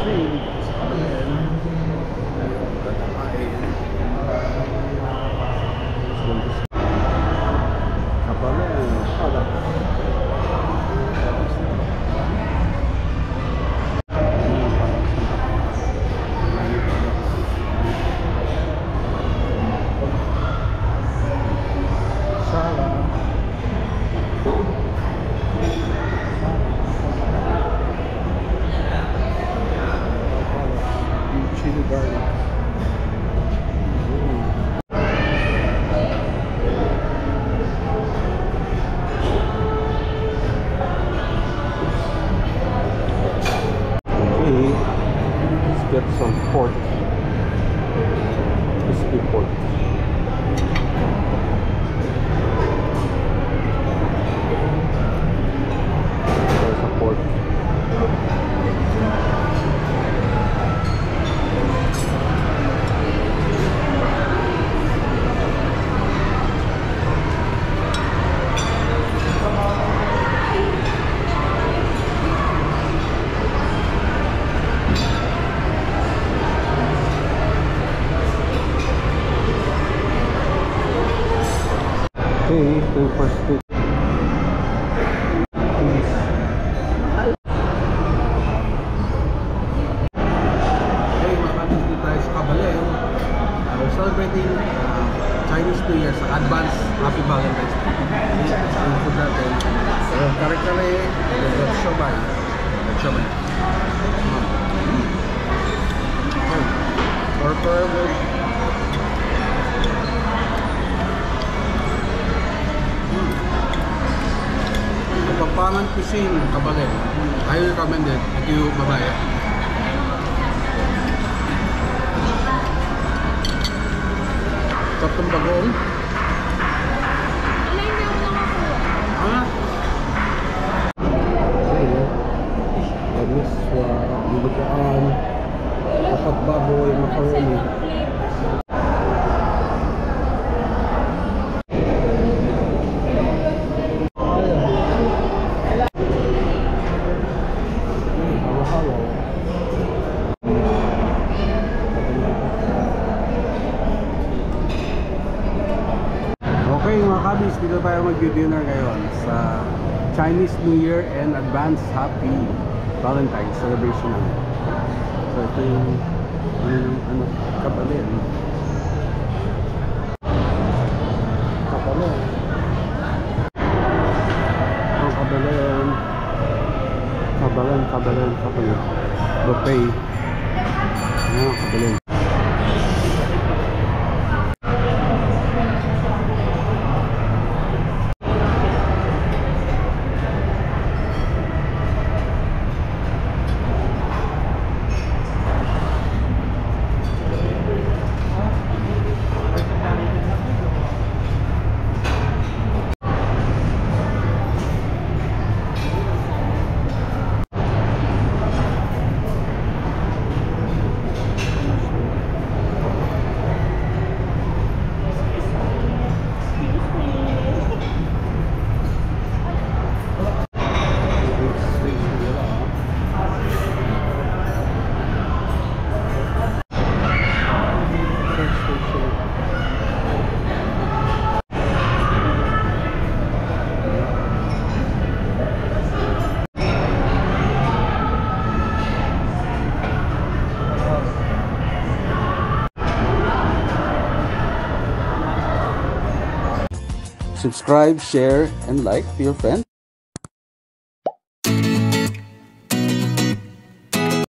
Get some pork, crispy pork. There's a pork. Okay, the first bit. Hey, mga kapatid, dito tayo sa Cabalen. We're celebrating Chinese New Year sa advance Happy Valentine's Day. Ang food natin, kare-kare, siomai. Siomai. Burger with Kapampangan Cuisine, Cabalen. Highly recommended if you babae. Tatong bagoong. Ah? Miswa, bibigaan, tapat baboy, macaroni. Okay mga kabis, dito tayo mag-dinner ngayon sa Chinese New Year and advance Happy Valentine's celebration namin. So ito yung Cabalen. Cabalen. Ang Cabalen. Cabalen. Buffet. Ang Cabalen. Subscribe, share, and like to your friends.